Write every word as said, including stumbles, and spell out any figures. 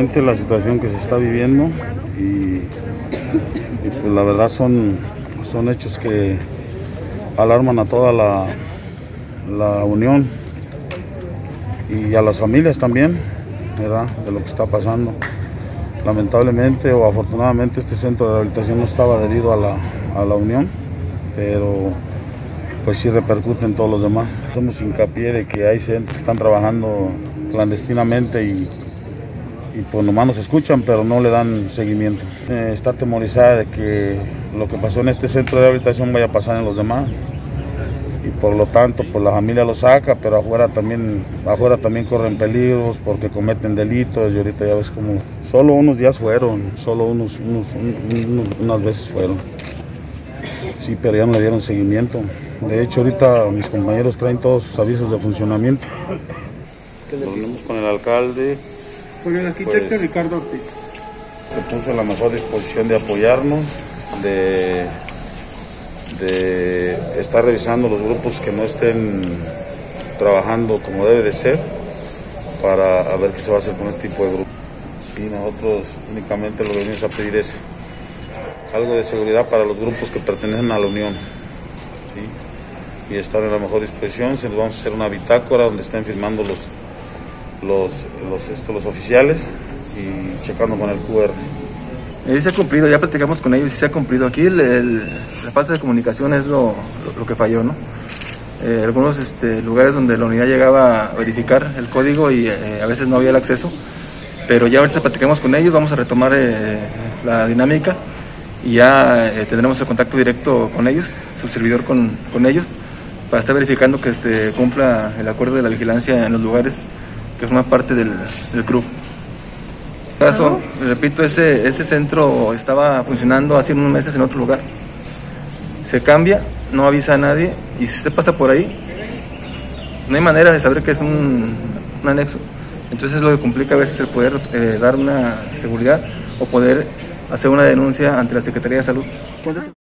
lamentablemente la situación que se está viviendo y, y pues la verdad son, son hechos que alarman a toda la, la unión y a las familias también, ¿verdad?, de lo que está pasando. Lamentablemente o afortunadamente este centro de rehabilitación no estaba adherido a la, a la unión, pero pues sí repercute en todos los demás. Hacemos hincapié de que hay centros que están trabajando clandestinamente y, y pues nomás nos escuchan, pero no le dan seguimiento. Eh, está atemorizada de que lo que pasó en este centro de rehabilitación vaya a pasar en los demás. Y por lo tanto, pues la familia lo saca, pero afuera también, afuera también corren peligros porque cometen delitos y ahorita ya ves como solo unos días fueron, solo unos, unos, unos unas veces fueron. Sí, pero ya no le dieron seguimiento. De hecho, ahorita mis compañeros traen todos sus avisos de funcionamiento. Nos vimos con el alcalde. Con el arquitecto pues, Ricardo Ortiz. Se puso en la mejor disposición de apoyarnos, de, de estar revisando los grupos que no estén trabajando como debe de ser, para a ver qué se va a hacer con este tipo de grupos. Sí, nosotros únicamente lo que venimos a pedir es algo de seguridad para los grupos que pertenecen a la unión, ¿sí? Y estar en la mejor disposición. Se nos vamos a hacer una bitácora donde estén firmando los, los, los, esto, los oficiales y checando con el cu erre. Eh, se ha cumplido, ya platicamos con ellos y se ha cumplido. Aquí el, el, la falta de comunicación es lo, lo, lo que falló, ¿no? Eh, algunos este, lugares donde la unidad llegaba a verificar el código y eh, a veces no había el acceso, pero ya ahorita platicamos con ellos, vamos a retomar eh, la dinámica y ya eh, tendremos el contacto directo con ellos, su servidor con, con ellos, para estar verificando que este, cumpla el acuerdo de la vigilancia en los lugares que forman parte del, del C R U. Caso, repito, ese, ese centro estaba funcionando hace unos meses en otro lugar. Se cambia, no avisa a nadie y si usted pasa por ahí, no hay manera de saber que es un, un anexo. Entonces es lo que complica a veces el poder eh, dar una seguridad o poder hacer una denuncia ante la Secretaría de Salud.